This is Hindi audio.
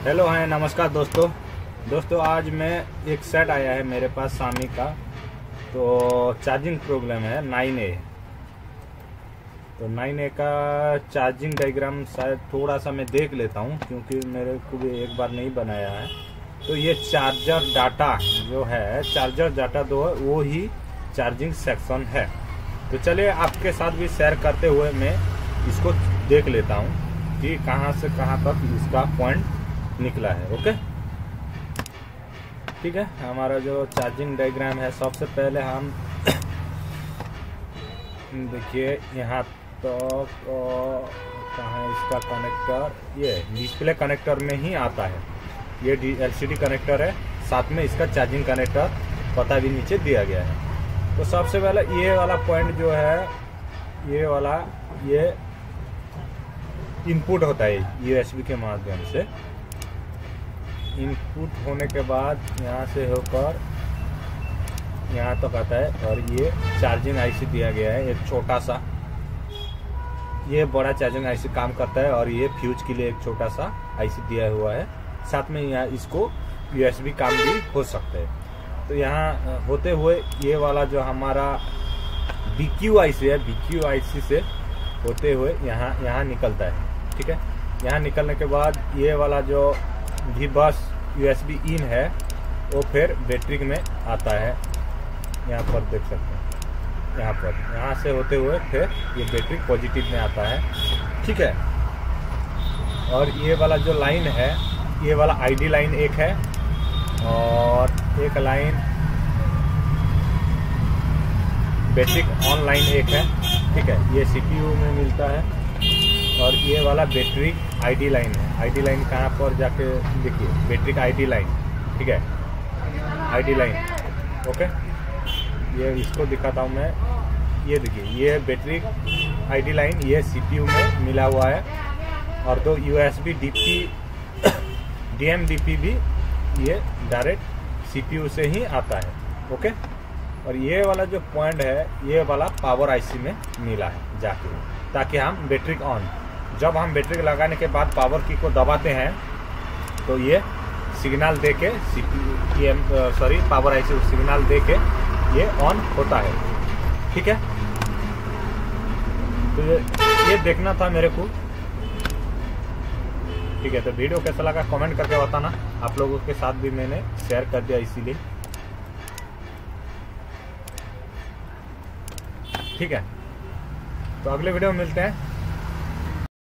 हेलो है, नमस्कार दोस्तों आज मैं एक सेट आया है मेरे पास सामी का। तो चार्जिंग प्रॉब्लम है 9A। तो 9A का चार्जिंग डायग्राम शायद थोड़ा सा मैं देख लेता हूँ, क्योंकि मेरे को भी एक बार नहीं बनाया है। तो ये चार्जर डाटा जो है, चार्जर डाटा दो वो ही चार्जिंग सेक्शन है। तो चलिए आपके साथ भी शेयर करते हुए मैं इसको देख लेता हूँ कि कहाँ से कहाँ तक इसका पॉइंट निकला है। ओके, ठीक है। हमारा जो चार्जिंग डायग्राम है, सबसे पहले हम देखिए यहाँ तो कहाँ है इसका कनेक्टर, ये डिस्प्ले कनेक्टर में ही आता है। ये LCD कनेक्टर है, साथ में इसका चार्जिंग कनेक्टर पता भी नीचे दिया गया है। तो सबसे पहले ये वाला पॉइंट जो है, ये वाला ये इनपुट होता है USB के माध्यम से। इनपुट होने के बाद यहाँ से होकर यहाँ तक आता है, और ये चार्जिंग IC दिया गया है एक छोटा सा। ये बड़ा चार्जिंग IC काम करता है, और ये फ्यूज के लिए एक छोटा सा IC दिया हुआ है। साथ में यहाँ इसको USB काम भी हो सकता है। तो यहाँ होते हुए ये वाला जो हमारा BQ IC है, BQ IC से होते हुए यहाँ निकलता है। ठीक है, यहाँ निकलने के बाद ये वाला जो भी बस USB इन है वो फिर बैटरी में आता है। यहाँ पर देख सकते हैं, यहाँ से होते हुए फिर ये बैटरी पॉजिटिव में आता है। ठीक है, और ये वाला जो लाइन है, ये वाला ID लाइन एक है, और एक लाइन बैटरी ऑन लाइन एक है। ठीक है, ये CPU में मिलता है, और ये वाला बैटरी ID लाइन है। ID लाइन कहाँ पर जाके देखिए, बैटरी का ID लाइन। ठीक है, ID लाइन। ओके, ये इसको दिखाता हूँ मैं। ये देखिए, ये बैटरी ID लाइन ये CPU में मिला हुआ है, और दो USB DMDP भी ये डायरेक्ट CPU से ही आता है। ओके, और ये वाला जो पॉइंट है, ये वाला पावर IC में मिला है जाके, ताकि हम बैटरी ऑन, जब हम बैटरी लगाने के बाद पावर की को दबाते हैं तो ये सिग्नल दे के पावर IC सिग्नल दे के ये ऑन होता है। ठीक है, तो ये देखना था मेरे को। ठीक है, तो वीडियो कैसा लगा कमेंट करके बताना। आप लोगों के साथ भी मैंने शेयर कर दिया इसीलिए। ठीक है, तो अगले वीडियो में मिलते हैं।